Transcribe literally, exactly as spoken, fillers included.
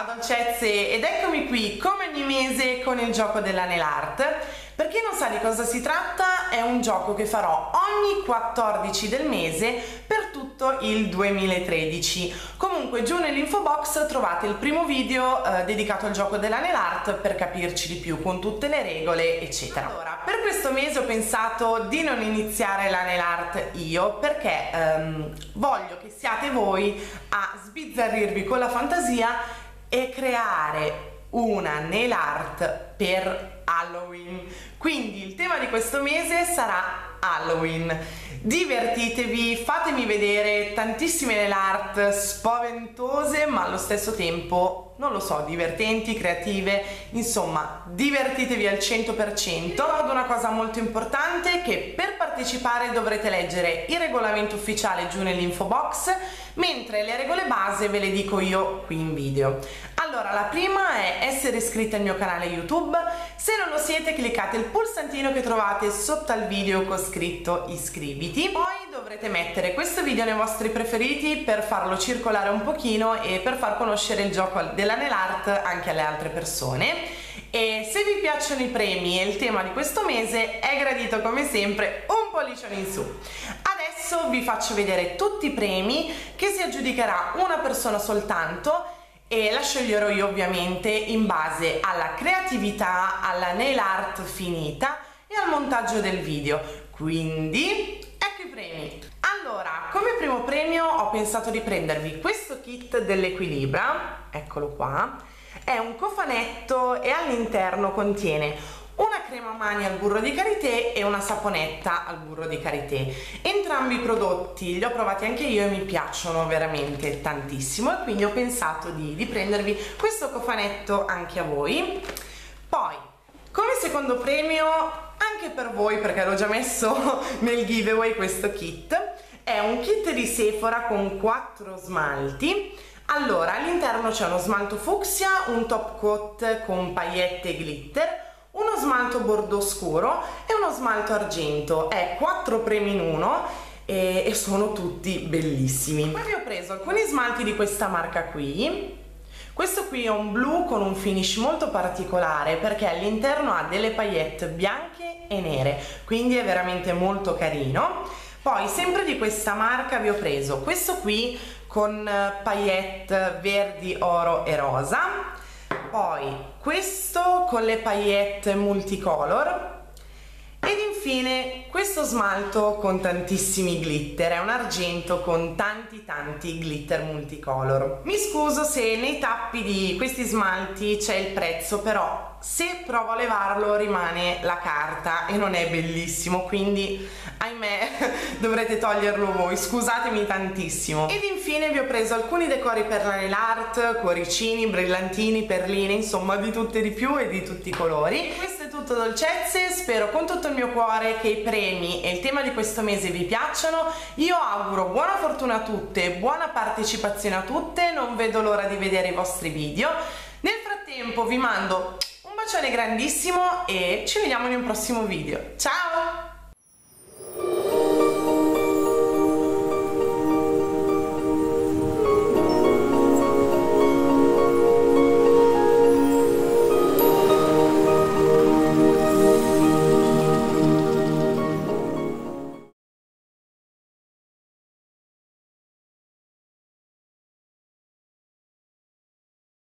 Ciao dolcezze, ed eccomi qui come ogni mese con il gioco della nail art. Per chi non sa di cosa si tratta, è un gioco che farò ogni quattordici del mese per tutto il duemilatredici. Comunque giù nell'info box trovate il primo video eh, dedicato al gioco della nail art per capirci di più con tutte le regole eccetera. Allora, per questo mese ho pensato di non iniziare la nail art io perché ehm, voglio che siate voi a sbizzarrirvi con la fantasia e creare una nail art per Halloween. Quindi il tema di questo mese sarà Halloween. Divertitevi, fatemi vedere tantissime nail art spaventose ma allo stesso tempo, non lo so, divertenti, creative, insomma divertitevi al cento per cento. Ricordo una cosa molto importante, che per partecipare dovrete leggere il regolamento ufficiale giù nell'info box, mentre le regole base ve le dico io qui in video. Allora, la prima è essere iscritti al mio canale YouTube. Se non lo siete, cliccate il pulsantino che trovate sotto al video con scritto iscriviti. Poi dovrete mettere questo video nei vostri preferiti per farlo circolare un pochino e per far conoscere il gioco della nail art anche alle altre persone. E se vi piacciono i premi e il tema di questo mese, è gradito come sempre un pollicione in su. Adesso vi faccio vedere tutti i premi che si aggiudicherà una persona soltanto, e la sceglierò io ovviamente in base alla creatività, alla nail art finita e al montaggio del video. Quindi ecco i premi. Allora, come primo premio ho pensato di prendervi questo kit dell'Equilibra, eccolo qua. È un cofanetto e all'interno contiene una crema mani al burro di karité e una saponetta al burro di karité. Entrambi i prodotti li ho provati anche io e mi piacciono veramente tantissimo, e quindi ho pensato di, di prendervi questo cofanetto anche a voi. Poi, come secondo premio, anche per voi, perché l'ho già messo nel giveaway, questo kit è un kit di Sephora con quattro smalti. Allora, all'interno c'è uno smalto fucsia, un top coat con paillette e glitter, uno smalto bordeaux scuro e uno smalto argento. È quattro premi in uno e, e sono tutti bellissimi. Poi ho preso alcuni smalti di questa marca qui. Questo qui è un blu con un finish molto particolare perché all'interno ha delle paillette bianche e nere, quindi è veramente molto carino. Poi sempre di questa marca vi ho preso questo qui con paillette verdi, oro e rosa. Poi questo con le paillette multicolor, ed infine questo smalto con tantissimi glitter, è un argento con tanti tanti glitter multicolor. Mi scuso se nei tappi di questi smalti c'è il prezzo, però se provo a levarlo rimane la carta e non è bellissimo, quindi ahimè dovrete toglierlo voi, scusatemi tantissimo. Ed infine vi ho preso alcuni decori per la nail art, cuoricini, brillantini, perline, insomma di tutte di più e di tutti i colori. Questo è tutto dolcezze, spero con tutto il mio cuore che i premi e il tema di questo mese vi piacciono. Io auguro buona fortuna a tutte, buona partecipazione a tutte, non vedo l'ora di vedere i vostri video. Nel frattempo vi mando un bacione grandissimo e ci vediamo in un prossimo video. Ciao!